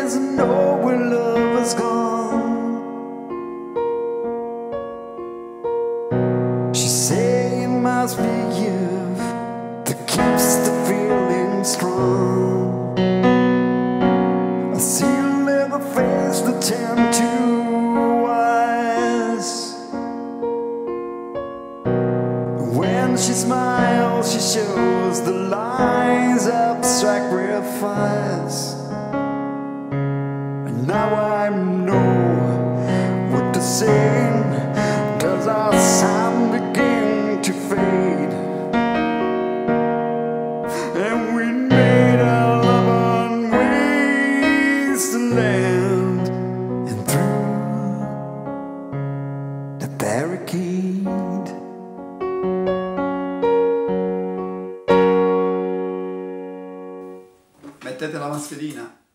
doesn't know where love has gone. She say it must be you that keeps the feeling strong. I see a little face that turn to eyes. When she smiles, she shows the lines of sacrifice. And now I know what to say. Does our sound begin to fade? And we made our love on wasteland and through the barricade. Mettete la mascherina.